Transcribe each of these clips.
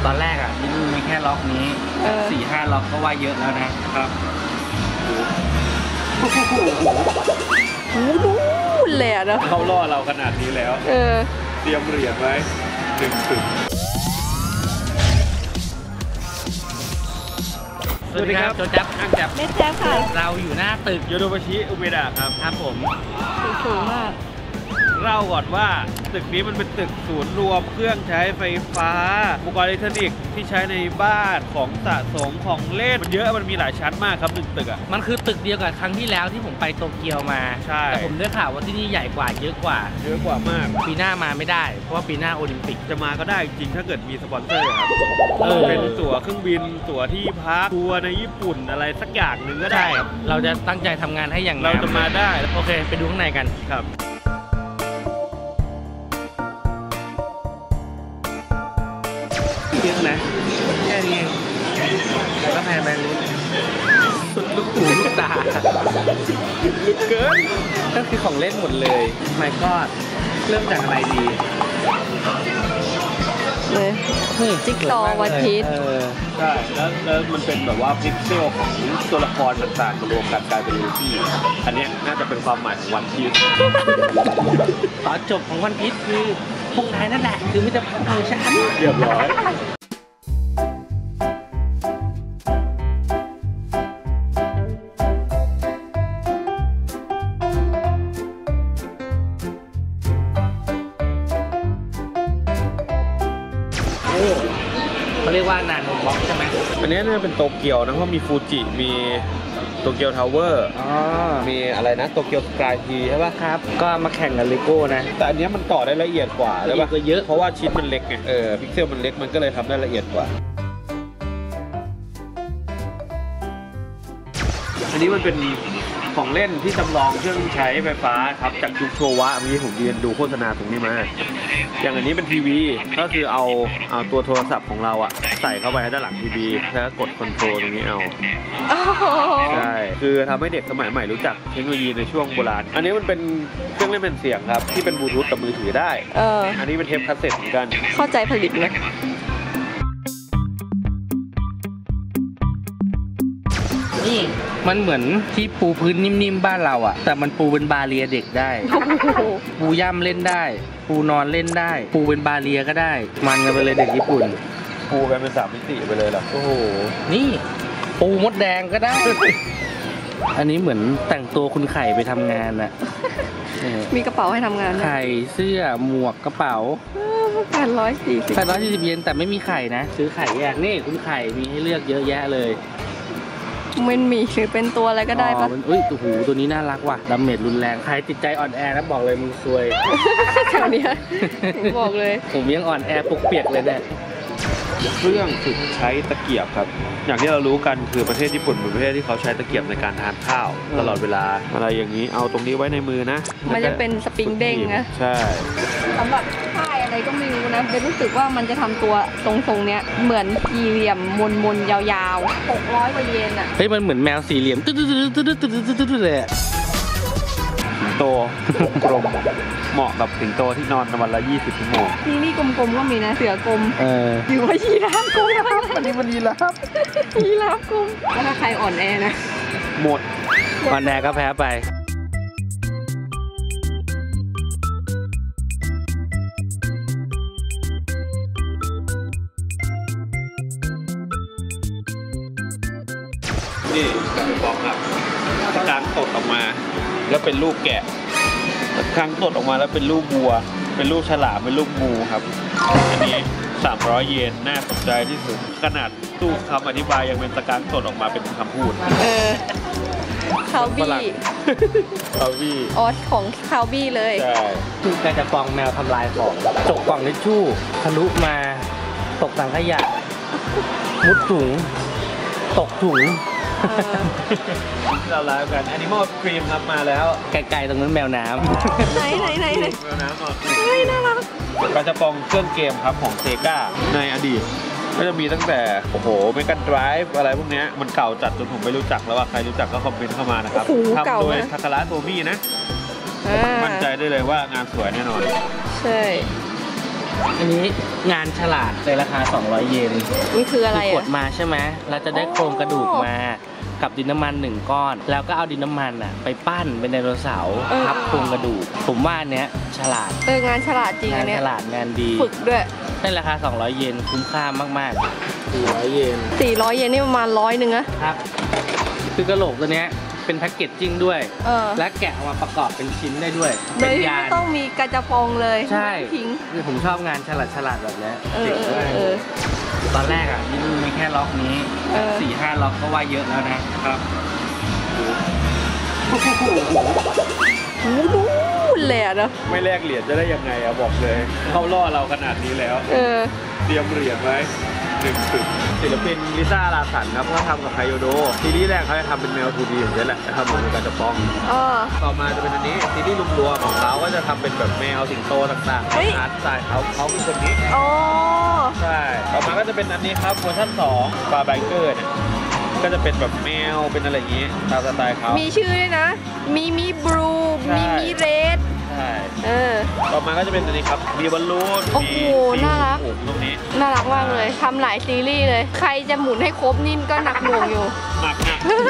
ตอนแรกอ่ะที่นี่มีแค่ล็อกนี้4-5 ล็อกก็ว่าเยอะแล้วนะครับโอ้โหนู่นเลยอะเนาะเขาล่อเราขนาดนี้แล้วเตรียมเหรียญไว้1 ถึงสวัสดีครับโจจับอังจับเม็ดแจ๊บค่ะเราอยู่หน้าตึกโยโดบาชิอุเบดะครับผมสูงมากเล่าก่อนว่าตึกนี้มันเป็นตึกศูนย์รวมเครื่องใช้ไฟฟ้าอุปกรณ์อิเล็กทรอนิกส์ที่ใช้ในบ้านของสะสมของเล่นมันเยอะมันมีหลายชั้นมากครับ1 ตึกอ่ะมันคือตึกเดียวกับครั้งที่แล้วที่ผมไปโตเกียวมาใช่แต่ผมได้ข่าวว่าที่นี่ใหญ่กว่าเยอะกว่ามากปีหน้ามาไม่ได้เพราะว่าปีหน้าโอลิมปิกจะมาก็ได้จริงถ้าเกิดมีสปอนเซอร์ครับเป็นตั๋วเครื่องบินตั๋วที่พักทัวร์ในญี่ปุ่นอะไรสักอย่างหนึ่งก็ได้เราจะตั้งใจทำงานให้อย่างเราจะมาได้โอเคไปดูข้างในกันครับเยอะนะแค่นี้ก็แพงไปนิดสุดลูกหูลูกตาลึกเกินก็คือของเล่นหมดเลยไม่ก็เริ่มจากอะไรดีเลยจิ๊กซอว์วันพีชใช่แล้วมันเป็นแบบว่าพิกเซลของตัวละครต่างๆมารวมกันกลายเป็นลูฟี่อันนี้น่าจะเป็นความหมายของวันพีชตอนจบของวันพีชคือพวกนายนั่นแหละคือมิตรภาพของฉันเรียบร้อยเขาเรียกว่านาโนบล็อกใช่ไหมอันนี้น่าเป็นโตเกียวนะเพราะมีฟูจิมีโตเกียวทาวเวอร์มีอะไรนะโตเกียวสกายทีใช่ป่ะครับก็มาแข่งกับเลโก้นะแต่อันนี้มันต่อได้ละเอียดกว่าละเอียดกว่าเยอะเพราะว่าชิ้นมันเล็กไงพิกเซลมันเล็กมันก็เลยทำได้ละเอียดกว่าอันนี้มันเป็นของเล่นที่จำลองเครื่องใช้ไฟฟ้าครับจากยุคโชวะเมื่อกี้ผมเรียนดูโฆษณาตรงนี้มาอย่างอันนี้เป็นทีวีก็คือเอาตัวโทรศัพท์ของเราอะใส่เข้าไปด้านหลังทีวีแล้วกดคอนโทรลตรงนี้เอาใช่คือทำให้เด็กสมัยใหม่รู้จักเทคโนโลยีในช่วงโบราณอันนี้มันเป็นเครื่องเล่นเป็นเสียงครับที่เป็นบลูทูธกับมือถือได้อันนี้เป็นเทปคาสเซ็ตเหมือนกันเข้าใจผลิตไหมนี่มันเหมือนที่ปูพื้นนิ่มๆบ้านเราอะแต่มันปูเป็นบาเรียเด็กได้ปูย่ำเล่นได้ปูนอนเล่นได้ปูเป็นบาเรียก็ได้มันกันไปเลยเด็กญี่ปุ่นปูกันเป็น3 มิติไปเลยเหรอโอ้โหนี่ปูมดแดงก็ได้ อันนี้เหมือนแต่งตัวคุณไข่ไปทำงานอะมีกระเป๋าให้ทำงานไข่เสื้อหมวกกระเป๋า840 เยนแต่ไม่มีไข่นะซื้อไข่แยกนี่คุณไข่มีให้เลือกเยอะแยะเลยมันมีหรือเป็นตัวอะไรก็ได้ปะเอ้ยโอ้โหตัวนี้น่ารักว่ะดาเมจรุนแรงใครติดใจอ่อนแอนะบอกเลยมึงซวยแถวนี้บอกเลยผมยังอ่อนแอปุกเปียกเลยเนี่ยเครื่องฝึกใช้ตะเกียบครับอย่างที่เรารู้กันคือประเทศญี่ปุ่นเป็นประเทศที่เขาใช้ตะเกียบในการทานข้าวตลอดเวลาอะไรอย่างนี้เอาตรงนี้ไว้ในมือนะมันจะเป็นสปริงเด้งนะใช่สำหรับค่ายอะไรก็ไม่รู้นะเป็นรู้สึกว่ามันจะทำตัวทรงๆเนี้ยเหมือนสี่เหลี่ยมมนๆยาวๆ600 กว่าเยนอ่ะเฮ้ยมันเหมือนแมวสี่เหลี่ยมตึ๊ดๆๆๆๆๆเลยสิงโตกลมเหมาะกับสิงโตที่นอนวันละ20 ชั่วโมงนี่กลมๆก็มีนะเสือกลมอยู่ว่ายีราฟกลมอันนี้มันยีราฟกลมแล้วถ้าใครอ่อนแอนะหมดอ่อนแอก็แพ้ไปนี่บอกครับกลางตดออกมาแล้วเป็นรูปแกะครั้งตดออกมาแล้วเป็นรูปวัวเป็นรูปฉลามเป็นรูปงูครับอันนี้300 เยนน่าสนใจที่สุดขนาดตู้คำอธิบายยังเป็นตะการตดออกมาเป็นคำพูดคาวบี้ออสของคาวบี้เลยใช่คือการจะกองแมวทำลายของจกกล่องทิชชู่ทะลุมาตกถังขยะมุดถุงตกถุงเราไลฟ์กัน Animal Cream ครับมาแล้วไกลๆตรงนั้นแมวน้ำไหนแมวน้ำหน่อยน่ารักกระป๋องเครื่องเกมครับของเซกาในอดีตก็จะมีตั้งแต่โอ้โหเมกาไดรฟ์อะไรพวกนี้มันเก่าจัดจนผมไม่รู้จักแล้วว่าใครรู้จักก็คอมเมนต์เข้ามานะครับทำโดยทาคาระโทมินะมั่นใจได้เลยว่างานสวยแน่นอนใช่อันนี้งานฉลาดในราคา 200 เยนนี่คืออะไรกอ่ะดมาใช่ไหมเราจะได้โครงกระดูกมากับดินน้ำมัน1 ก้อน แล้วก็เอาดินน้ำมันไปปั้นเป็นไดโนเสาร์ทับโครงกระดูกผมว่าอันเนี้ยฉลาดงานฉลาดจริงงาอันนเนี้ฉยลาดงานดีฝึกด้วยในราคา 200 เยนคุ้มค่ามาก 400 เยน 400 เยนนี่ประมาณ100นึงนะๆครับคือกระโหลกตัวเนี้ยเป็นแพ็กเกจจิ้งด้วย และแกะออกมาประกอบเป็นชิ้นได้ด้วยโดเป็ยนที่ยาไม่นต้องมีกระจะปองเลยใช่ทิ้งคือผมชอบงานฉลาดแบบเนี้ยเอเจ๋องมาก ตอนแรกที่นี่มีแค่ล็อกนี้ 4-5 ล็อกก็ว่าเยอะแล้วนะครับโอ้โหนู่นเลยอะเนาะไม่แลกเหรียญจะได้ยังไงอะบอกเลย เข้าล่อเราขนาดนี้แล้ว เตรียมเหรียญไว้1 ปึกศิลปินลิซ่าลาสันครับเขาทำกับไคโยโดซีรีส์แรกเขาจะทำเป็นแมว 2D อย่างนี้แหละจะทำเหมือนการจะป้อง ต่อมาจะเป็นอันนี้ซีรีส์รวมๆของเขาก็จะทำเป็นแบบแมวสิงโตต่างๆอาร์ตสไตล์เขาคือคนนี้อ๋อใช่ต่อมาก็จะเป็นอันนี้ครับเวอร์ชัน2ฟาแบงเกอร์เนี่ยก็จะเป็นแบบแมวเป็นอะไรอย่างงี้ตามสไตล์เขามีชื่อด้วยนะ มีบลูใช่มีเรดใช่ต่ต่อมาก็จะเป็นอันนี้ครับมีบอลลูนโอ้โหมีน่ารักสีตรงนี้น่ารักมากเลย ทำหลายซีรีส์เลย ใครจะหมุนให้ครบนี่ก็หนักหน่วงอยู่หนัก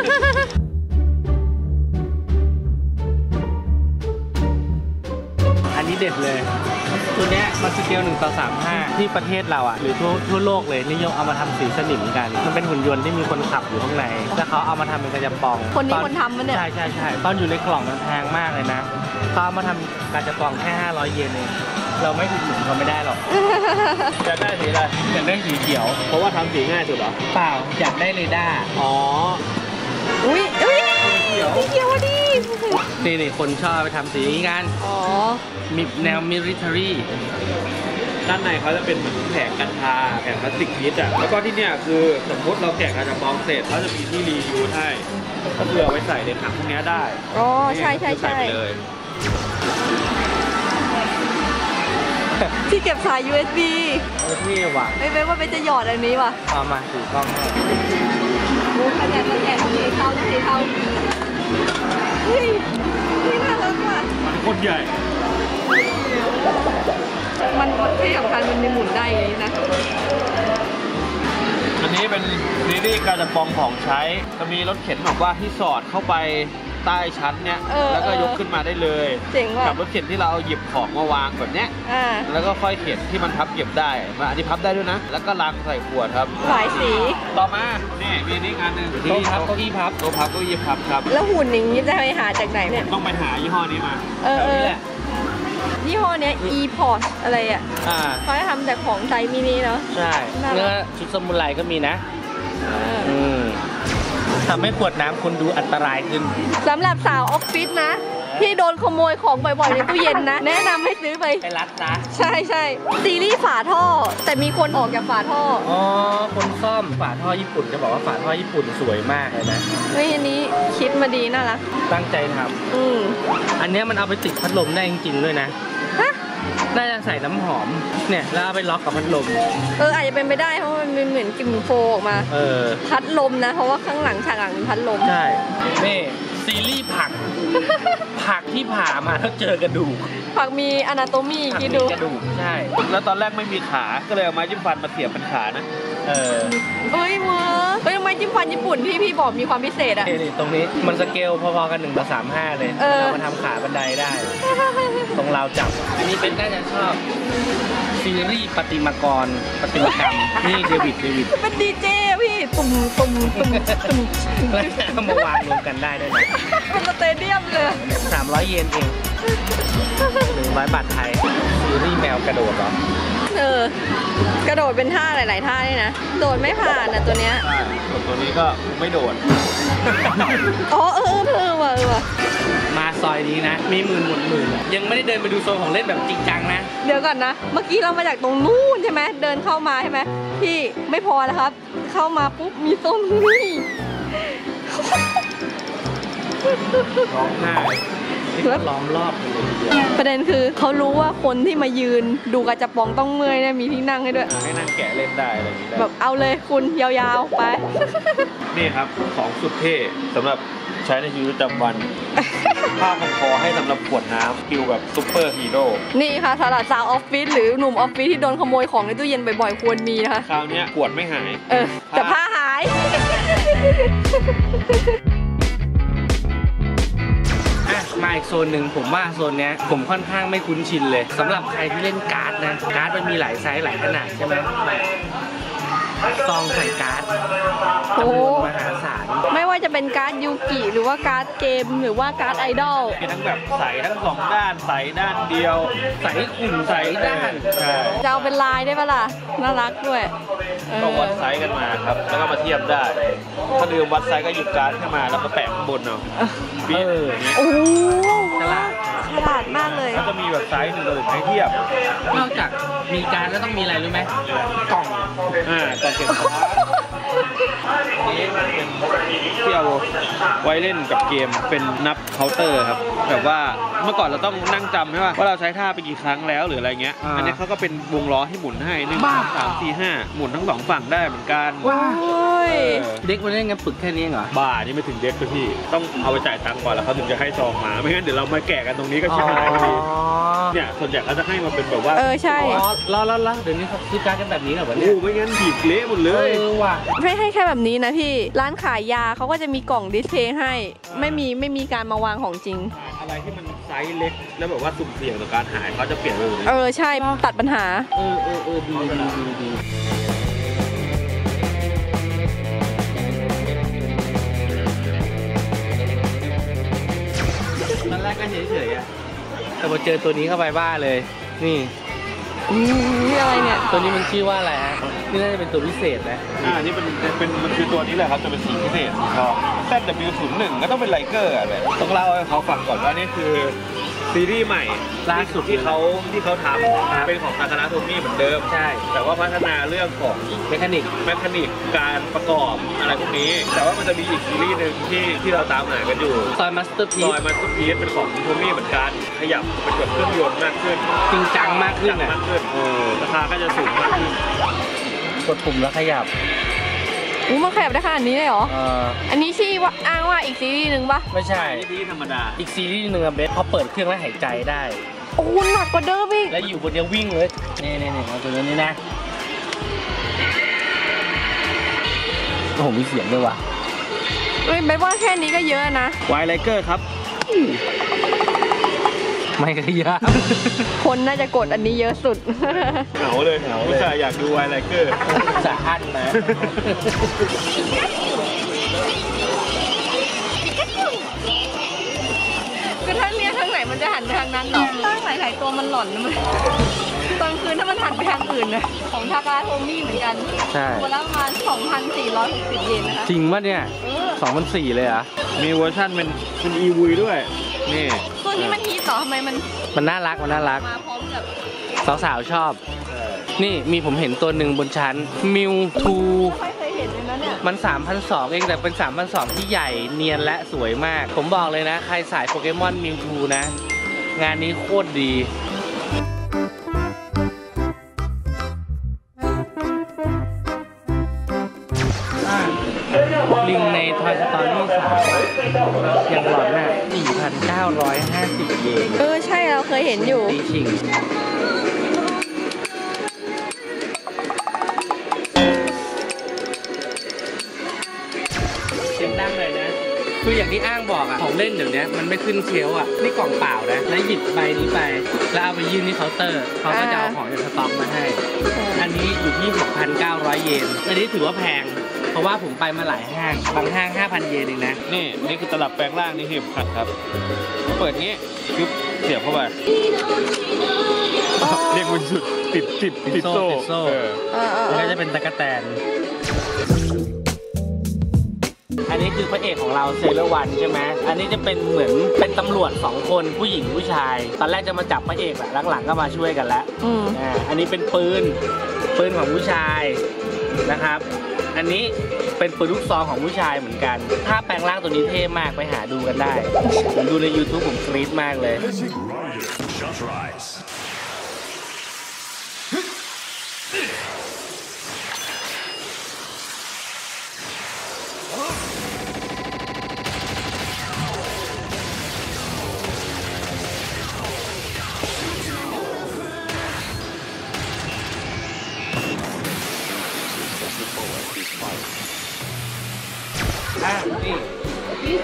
อันนี้เด็ดเลย ตัวเนี้ยมันสเกล1:35ที่ประเทศเราหรือทั่วโลกเลยนิยมเอามาทำสีสนิมกัน มันเป็นหุ่นยนต์ที่มีคนขับอยู่ข้างในแล้วเขาเอามาทำเป็นกระจับปองคนนี้คนทำมันเนี่ยใช่ตอนอยู่ในกล่องมันแพงมากเลยนะเขาเอามาทำกระจับปองแค่500 เยนเองเราไม่อุดหนุนเขาไม่ได้หรอกอยากได้สีอะไรอยากได้สีเขียวเพราะว่าทำสีง่ายสุดเหรอเปล่าอยากได้เรดาร์อ๋ออุ้ยสีเขียวดินี่คนชอบไปทำสีนี้กันอ๋อมีแนวมิลิเทอรี่ด้านในเขาจะเป็นเหมือนแผงกันทาแผงพลาสติกพีชแล้วก็ที่เนี่ยคือสมมติเราแกะกระป๋องเสร็จเขาจะมีที่รียูสให้ก็คือเอาไว้ใส่ในถังพวกนี้ได้อ๋อ ใช่ใส่ไปเลยที่เก็บสาย USB นี่ว่ะไม่เป็นว่าเป็นจะหยอดอันนี้ว่ะเอามาถือกล้องให้ดูขนาดมันแก่สีเทาเฮ้ยนี่น่ารักว่ะมันโคตรใหญ่มันที่สำคัญมันมีหมุนได้อย่างนี้นะอันนี้เป็นซีรีส์การจะปองของใช้จะมีรถเข็นแบบว่าที่สอดเข้าไปใต้ชั้นเนี้ยแล้วก็ยกขึ้นมาได้เลยเจ๋งว่ะกับรถเข็นที่เราเอาหยิบของมาวางแบบเนี้ย แล้วก็ค่อยเข็นที่มันพับเก็บได้มาอันนี้พับได้ด้วยนะ แล้วก็ลังใส่ขวดครับหลายสีต่อมานี่มีนี่อันหนึ่งโต๊ะพับเก้าอี้พับโต๊ะพับเก็ยี่พับครับแล้วหุ่นอย่างนี้จะไปหาจากไหนเนี่ยต้องไปหายี่ห้อนี้มานี่แหละยี่ห้อเนี้ย e-port อะไรอ่ะ เขาจะทำแต่ของไซส์มินิเนาะใช่น่ารักเนื้อชุดสมุไรก็มีนะทำให้ขวดน้ำคุณดูอันตรายขึ้นสำหรับสาวออฟฟิศนะ ที่โดนขโมยของบ่อยๆในตู้เย็นนะ แนะนำให้ซื้อไปไปรัดนะใช่ซีรีส์ฝาท่อ แต่มีคนออกจากฝาท่ออ๋อ คนซ่อมฝาท่อญี่ปุ่นจะบอกว่าฝาท่อญี่ปุ่นสวยมากเลยนะเฮ้ยอันนี้คิดมาดีน่ารักตั้งใจทำอันเนี้ยมันเอาไปติดพัดลมได้จริงๆด้วยนะฮะน่าจะใส่น้ำหอม เนี่ยแล้วเอาไปล็อกกับพัดลมอาจจะเป็นไปได้เพราะมันเหมือนกลิ่นโฟออกมา พัดลมนะ เพราะว่าข้างหลังฉากหลังเป็นพัดลมใช่ นี่ซีรีส์ผัก ผักที่ผ่ามาแล้วเจอกระดูกผักมีอนาโตมีผักคิดมีดูกระดูก ใช่แล้วตอนแรกไม่มีขาก็เลยเอาไม้จิ้มฟันมาเสียบเป็นขานะเฮ้ยมือเฮ้ยทำไมจิ้มฟันญี่ปุ่นที่พี่บอกมีความพิเศษอะนี่ตรงนี้มันสเกลพอๆกัน1:35เลยเรามาทำขาบันไดได้ ตรงราวจับ อันนี้เป็นน่าจะชอบซีรีส์ประติมากรประติมากรรม นี่เดวิดเป็นดีเจพี่ตุ่มแล้วเอามาวางรวมกันได้ด้วยนะเป็นสเตเดียมเลย 300 เยนเอง100 บาทไทย ซีรีส์แมวกระโดดเหรอกระโดดเป็นท่าหลายๆท่านี่นะ โดดไม่ผ่านนะตัวเนี้ยใช่ส่วนตัวนี้ก็ไม่โดดอ๋อว่ะมาซอยนี้นะ มีหมื่นยังไม่ได้เดินไปดูโซนของเล่นแบบจริงจังนะเดี๋ยวก่อนนะ เมื่อกี้เรามาจากตรงนู้นใช่ไหมเดินเข้ามาใช่ไหมพี่ไม่พอแล้วครับ เข้ามาปุ๊บมีต้นนี่ร้องไห้ที่เขาล้อมรอบกันเลยทีเดียวประเด็นคือเขารู้ว่าคนที่มายืนดูกระจับปองต้องเมื่อยเนี่ยมีที่นั่งให้ด้วยให้นั่งแกะเล่นได้อะไรอย่างนี้ได้แบบเอาเลยคุณยาวๆไปนี่ครับของสุดเท่สำหรับใช้ในชีวิตประจำวันผ้าพันคอให้สำหรับขวดน้ำฟิลแบบซุปเปอร์ฮีโร่นี่ค่ะสลัดสาวออฟฟิศหรือหนุ่มออฟฟิศที่โดนขโมยของในตู้เย็นบ่อยๆควรมีนะคะคราวนี้ขวดไม่หายแต่ผ้าหายมาอีกโซนหนึ่งผมว่าโซนเนี้ยผมค่อนข้างไม่คุ้นชินเลยสำหรับใครที่เล่นการ์ดนะการ์ดมันมีหลายไซส์หลายขนาดใช่ไหมซองใส่การ์ดจำนวนมหาศาลไม่ว่าจะเป็นการ์ดยูกิหรือว่าการ์ดเกมหรือว่าการ์ดไอดอลมีทั้งแบบใสทั้งสองด้านใสด้านเดียวใส่ขุ่นใส่ด้านใช่จะเอาเป็นลายได้ปะล่ะน่ารักด้วยก็วัดไซส์กันมาครับแล้วก็มาเทียบได้ถ้าลืมวัดไซส์ก็หยิบการ์ดขึ้นมาแล้วก็แปะข้างบนเอาบีบอย่างนี้โอ้ฉลาดฉลาดมากเลยแล้วจะมีแบบไซส์1:1ให้เทียบนอกจากมีการ์ดแล้วต้องมีอะไรรู้ไหมกล่องก่อนเก็บของนี่เป็นที่เอาไว้เล่นกับเกมเป็นนับเคาน์เตอร์ครับแบบว่าเมื่อก่อนเราต้องนั่งจำใช่ป่ะว่าเราใช้ท่าไปกี่ครั้งแล้วหรืออะไรเงี้ยอันนี้เขาก็เป็นวงล้อที่หมุนให้1 2 3 4 5หมุนทั้ง2ฝั่งได้เหมือนกันว้าวเด็กมันเล่นกันปึกแค่นี้เหรอบ้านี่ไม่ถึงเด็กเลยพี่ต้องเอาไปจ่ายตังค์ก่อนแล้วเขาถึงจะให้ซองมาไม่งั้นเดี๋ยวเรามาแกะกันตรงนี้ก็ชิบหายพอดีเนี่ยส่วนใหญ่เขาจะให้มาเป็นแบบว่าใช่แล้วเดี๋ยวนี้เขาซื้อการ์ดกันแบบนี้เหรอวะเนี่ยโอ้ไม่งั้นบีบเละหมดเลยว่ะไม่ให้แค่แบบนี้นะพี่ร้านขายยาเขาก็จะมีกล่องดิสเพย์ให้ไม่มีการมาวางของจริงอะไรที่มันไซส์เล็กแล้วแบบว่าสุ่มเสี่ยงต่อการหายเขาจะเปลี่ยนไปเลยใช่ตัดปัญหาดีตอนแรกก็เฉยๆอะแต่พอเจอตัวนี้เข้าไปบ้าเลย นี่นี่อะไรเนี่ยตัวนี้มันชื่อว่าอะไรฮะนี่น่าจะเป็นตัวพิเศษนะนี่มันคือตัวนี้แหละครับจะเป็นสีพิเศษสีทอง ZW01 ก็ต้องเป็นไลเกอร์อะไรต้องเล่าให้เขาฟังก่อนว่านี่คือซีรีส์ใหม่ล่าสุดที่เขาทำเป็นของทาคานะโทมิเหมือนเดิมใช่แต่ว่าพัฒนาเรื่องของเมคานิกการประกอบอะไรพวกนี้ แต่ว่ามันจะมีอีกซีรีส์หนึ่งที่เราตามหากันอยู่ซอยมาสเตอร์พีซอยมันทุกพีซเป็นของโทมี่เหมือนกันขยับเป็นแบบเครื่องยนต์มากขึ้นจริงจังมากขึ้นมากขึ้นราคาก็จะสูงมากขึ้นกดปุ่มแล้วขยับมันขยับได้ขนาดนี้เลยเหรอ อันนี้ชี้ว่าอ้างว่าอีกซีรีส์หนึ่งปะไม่ใช่ที่ธรรมดาอีกซีรีส์หนึ่งอะเบสพอเปิดเครื่องแล้วหายใจได้โอ้หนักกว่าเดิมอีกแล้วอยู่บนเดียววิ่งเลยนี่เอาตัวนี้นะโอ้โหมีเสียงด้วยว่ะเบสว่าแค่นี้ก็เยอะนะไวไลเกอร์ครับไม่ก็เยอะคนน่าจะกดอันนี้เยอะสุดเหงาเลยผู้ชายอยากดูไวไลเกอร์สะอั้นนะคือถ้าเลี้ยงทางไหนมันจะหันไปทางนั้นเหรอตั้งหลายๆตัวมันหล่อนนะมันตอนคืนถ้ามันหันไปทางอื่นนะของทากาโทมี่เหมือนกันใช่ตัวละประมาณ 2,460 เยนนะคะจริงป่ะเนี่ย2,400เลยเหรอ่ะมีเวอร์ชันเป็นEV ด้วยนี่ตัวนี้มันฮีทต่อทำไมมันมันน่ารักมาพร้อมกับสาวๆชอบ นี่มีผมเห็นตัวหนึ่งบนชั้นมิวทูไม่เคยเห็นเลยนะเนี่ยมัน 3,200 เองแต่เป็น 3,200 ที่ใหญ่เนียนและสวยมาก ผมบอกเลยนะ ใครสายโปเกมอนมิวทูนะ งานนี้โคตรดี ลิงใน Toy Story 3อย่างหลอนน่ะ 4,950 เยนใช่เราเคยเห็นอยู่ตีชิงเสียงดังเลยนะ คืออย่างที่อ้างบอกอะของเล่นเดี๋ยวนี้มันไม่ขึ้นเชลฟ์อะนี่กล่องเปล่านะ แล้วหยิบใบนี้ไป แล้วเอาไปยื่นที่เคาน์เตอร์ เขาก็จะเอาของจากสต็อกมาให้ อันนี้อยู่ที่ 6,900 เยน อันนี้ถือว่าแพง เพราะว่าผมไปมาหลายห้าง บางห้าง 5,000 เยนเองนะนี่คือตลับแปลงร่างนี่เข็มขัดครับเปิดงี้ยุบเสียบเข้าไปเรียกมันสุดติดโซ่แล้วก็จะเป็นตะกั่วแตน อันนี้คือพระเอกของเราเซเลอร์วันใช่ไหม อันนี้จะเป็นเหมือนเป็นตำรวจ2 คนผู้หญิงผู้ชาย ตอนแรกจะมาจับพระเอกแหละหลังๆก็มาช่วยกันแล้วอันนี้เป็นปืนของผู้ชายนะครับ อันนี้เป็นปืนลูกซองของผู้ชายเหมือนกัน ถ้าแปลงร่างตัวนี้เท่มากไปหาดูกันได้ ผมดูใน YouTube ผมกรี๊ดมากเลยเนี่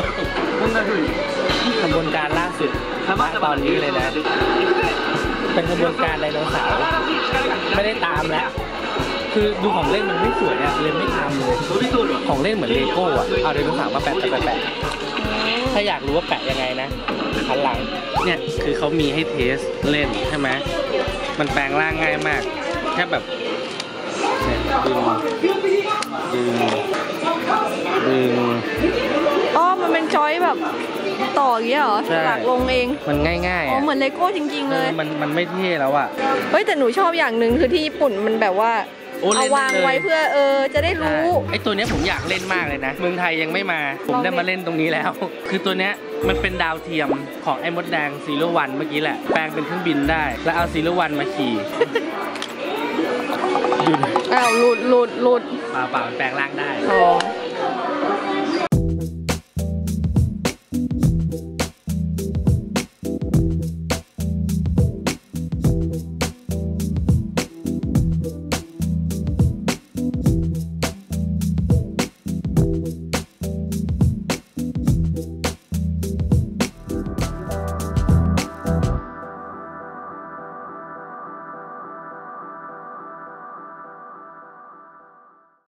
กระบวนการล่าสุดณตอนนี้เลยนะ เป็นกระบวนการไดโนเสาร์ไม่ได้ตามแล้ว คือดูของเล่นมันไม่สวยอะเลยไม่ตามเลยของเล่นเหมือนเลโก้อะเอาไดโนเสาร์มาแปะถ้าอยากรู้ว่าแปะยังไงนะหันหลังเนี่ยคือเขามีให้เทสเล่นใช่ไหมมันแปลงร่างง่ายมากแค่แบบเนี่ยดึงอ๋อมันเป็นจอยแบบต่ออย่างเงี้ยเหรอหลักลงเองมันง่ายๆอ๋อเหมือนเลโก้จริงๆเลยมันไม่เท่แล้วอะเฮ้ยแต่หนูชอบอย่างหนึ่งคือที่ญี่ปุ่นมันแบบว่าโอ้เล่เอานได้เลยวางไว้เพื่อจะได้รู้ไอตัวเนี้ยผมอยากเล่นมากเลยนะเมืองไทยยังไม่มาผมได้มาเล่นตรงนี้แล้ว คือตัวเนี้ยมันเป็นดาวเทียมของไอ้มดแดงซีโร่วันเมื่อกี้แหละแปลงเป็นเครื่องบินได้แล้วเอาซีโร่วันมาขี่อ้าวหลุดเปล่ามันแปลงร่างได้อ๋อ